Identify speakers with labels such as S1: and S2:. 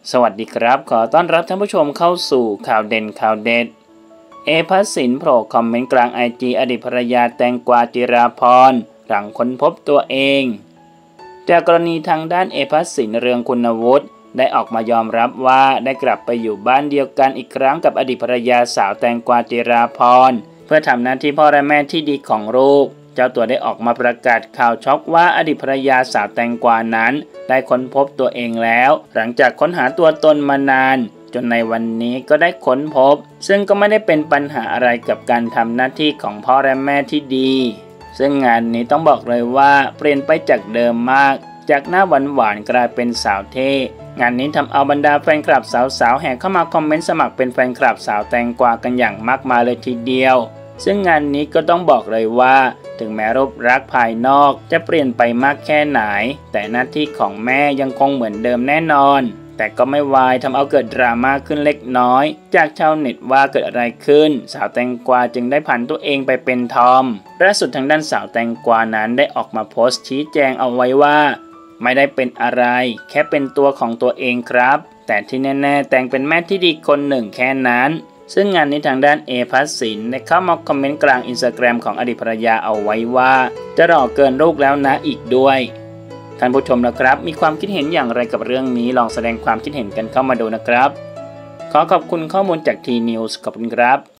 S1: สวัสดีครับขอต้อนรับท่านผู้ชมเข้าสู่ข่าวเด่นข่าวเด็ดพัสสินโผล่คอมเมนต์กลางIGอดีตภรรยาแตงกวาจิราพรหลังค้นพบตัวเองจากกรณีทางด้านพัสสินเรืองคุณวุฒิได้ออกมายอมรับว่าได้กลับไปอยู่บ้านเดียวกันอีกครั้งกับอดีตภรรยาสาวแตงกวาจิราพรเพื่อทำหน้าที่พ่อและแม่ที่ดีของลูกเจ้าตัวได้ออกมาประกาศข่าวช็อกว่าอดีตภรรยาสาวแตงกวานั้นได้ค้นพบตัวเองแล้วหลังจากค้นหาตัวตนมานานจนในวันนี้ก็ได้ค้นพบซึ่งก็ไม่ได้เป็นปัญหาอะไรกับการทำหน้าที่ของพ่อและแม่ที่ดีซึ่งงานนี้ต้องบอกเลยว่าเปลี่ยนไปจากเดิมมากจากหน้าหวานๆกลายเป็นสาวเท่งานนี้ทำเอาบรรดาแฟนคลับสาวๆแห่เข้ามาคอมเมนต์สมัครเป็นแฟนคลับสาวแตงกวากันอย่างมากมายเลยทีเดียวซึ่งงานนี้ก็ต้องบอกเลยว่าถึงแม้รูปลักษณ์ภายนอกจะเปลี่ยนไปมากแค่ไหนแต่หน้าที่ของแม่ยังคงเหมือนเดิมแน่นอนแต่ก็ไม่วายทำเอาเกิดดราม่าขึ้นเล็กน้อยจากชาวเน็ตว่าเกิดอะไรขึ้นสาวแตงกวาจึงได้ผันตัวเองไปเป็นทอมล่าสุดทางด้านสาวแตงกวานั้นได้ออกมาโพสต์ชี้แจงเอาไว้ว่าไม่ได้เป็นอะไรแค่เป็นตัวของตัวเองครับแต่ที่แน่ๆแตงเป็นแม่ที่ดีคนหนึ่งแค่นั้นซึ่งงานนี้ทางด้านพัสสินได้เข้ามาคอมเมนต์กลางInstagramของอดีตภรรยาเอาไว้ว่าจะรอเกินลูกแล้วนะอีกด้วยท่านผู้ชมนะครับมีความคิดเห็นอย่างไรกับเรื่องนี้ลองแสดงความคิดเห็นกันเข้ามาดูนะครับขอขอบคุณข้อมูลจากทีนิวส์ขอบคุณครับ